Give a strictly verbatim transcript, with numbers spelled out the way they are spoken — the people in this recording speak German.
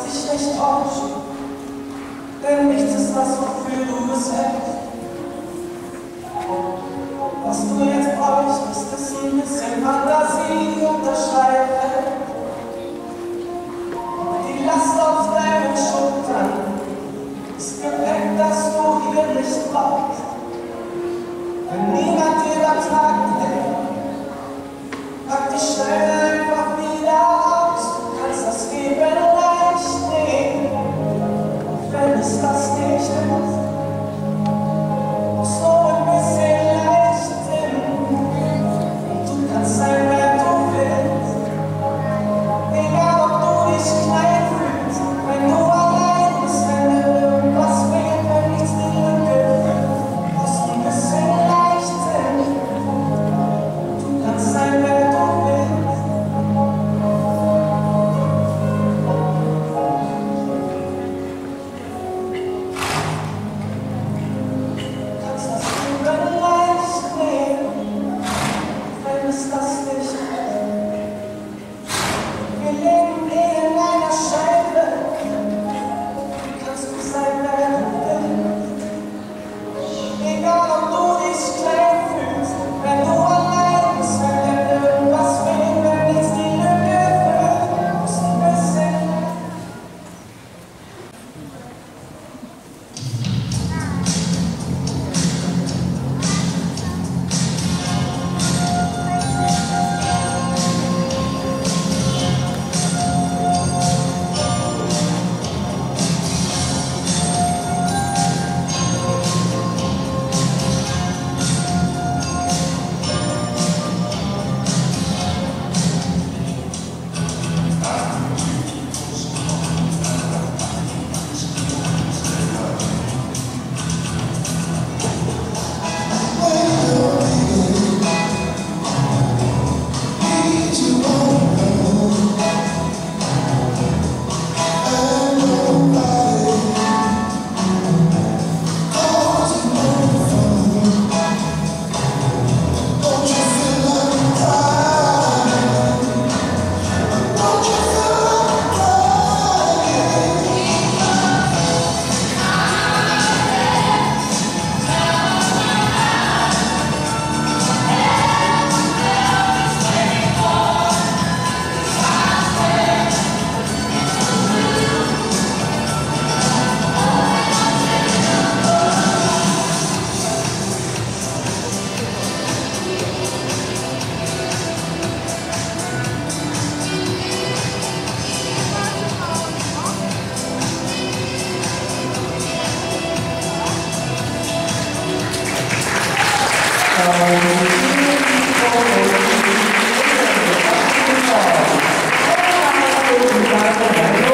dich nicht täuschen, denn nichts ist das, wofür du es hältst. Was du jetzt bräuchtest, ist ein bisschen Fantasie und das Schreibfeld. Die Last auf deinen Schultern ist Gepäck, das du hier nicht brauchst. Wenn niemand dir da tragen will, pack die Stelle einfach wieder aus. Du kannst das Leben leicht nehmen, und wenn es das nicht ist, musst du ein bisschen leicht sind. Und du kannst sein, wer du willst. Egal, ob du dich klein fühlst, wenn du allein bist, wenn dir irgendwas fehlt, wenn nichts die Lücke füllt, musst du ein bisschen leicht sind. Du kannst sein, wer du willst. Du kannst das Leben leicht nehmen, wenn es das nicht ist. Wir leben hier in einer Scheibe. Du kannst du sein, wer du willst. Egal, ob du dich klein fühlst, wenn du allein bist, wenn dir irgendwas fehlt, wenn nichts die Lücke füllt, musst du ein bisschen. Thank you.